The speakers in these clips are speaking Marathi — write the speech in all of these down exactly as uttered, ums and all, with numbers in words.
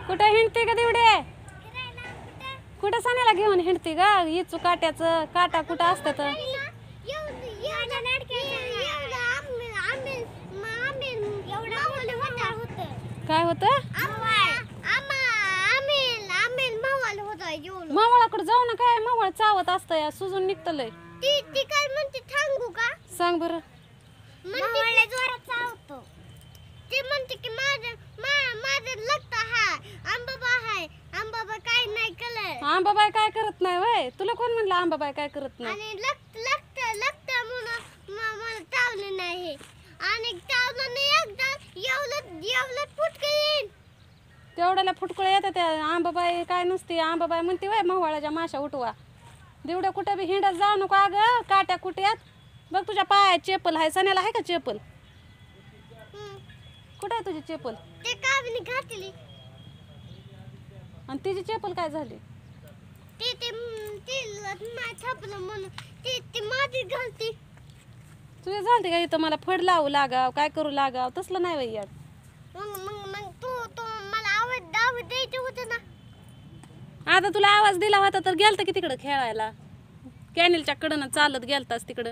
कुठे हिंडते का तेवढे? कुठं सान्याला घेऊन हिंडते ग? इचू काट्याचं काटा कुठं असतात? काय होत? मावळाकडे जाऊ ना, काय मावळ चावत असतं, सुजून निघत लय. काय म्हणते सांगू का? सांग बरं. मावळला जोरात चावतो. ते म्हणते की माझं माझं लगता हा आंबाबा हाय, आंबाबा काय नाही कलर. आंबाबाई काय करत नाही वय? तुला कोण म्हणलं आंबाबाई काय करत नाही? आणि लग लगत लगत म्हणून मला चावलं नाही. आणि चावलं नाही एकदा एवढं एवढं फुटके येईल. तेवढ्याला फुटकुळे येतात. त्या आंबाबाई काय नसते. आंबाबाई म्हणते वय महुवाळ्याच्या माशा उठवा. देवड्या कुठं बी हिंडत जाऊ नको अगं, काट्या कुट्यात. बघ तुझ्या पायात चेपल आहे. सण्याला आहे का चेपल? कुठं आहे तुझी चेपल? ते कावणी घातली. आणि तिची चेपल काय झाली? ते ते ते नाही छापलं म्हणून ते ते माझी घालती. तुझे झालते का इथं मला फड लावू लागाव, काय करू लागाव? तसलं नाही वय यार. मग मग मग तू तू मला आवाज आवाज द्यायचं होतं ना. आता तुला आवाज दिला होता तर गेलता की तिकडं खेळायला. कॅनेलच्या कडनं चालत गेलतास तिकडं.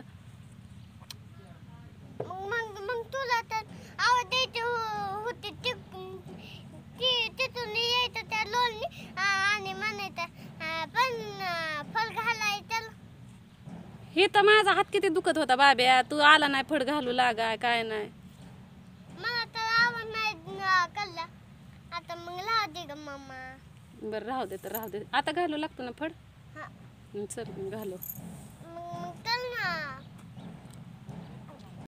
मग मग मग तुला तर आवाज द्यायचे होते. ते ते तिथून यायचं त्या लोणी आणि म्हणायचं पण फल घालायचं. हे तर माझा हात किती दुखत होता बाब्या. तू आला नाही फड घालू लागाय काय नाही. मला तर आवाज नाही कळला. आता मग लाव दे ग मम्मा. बरं राहू दे तर राहू दे. आता घालू लागतो ना फड? हा चल घालू. मग चल ना.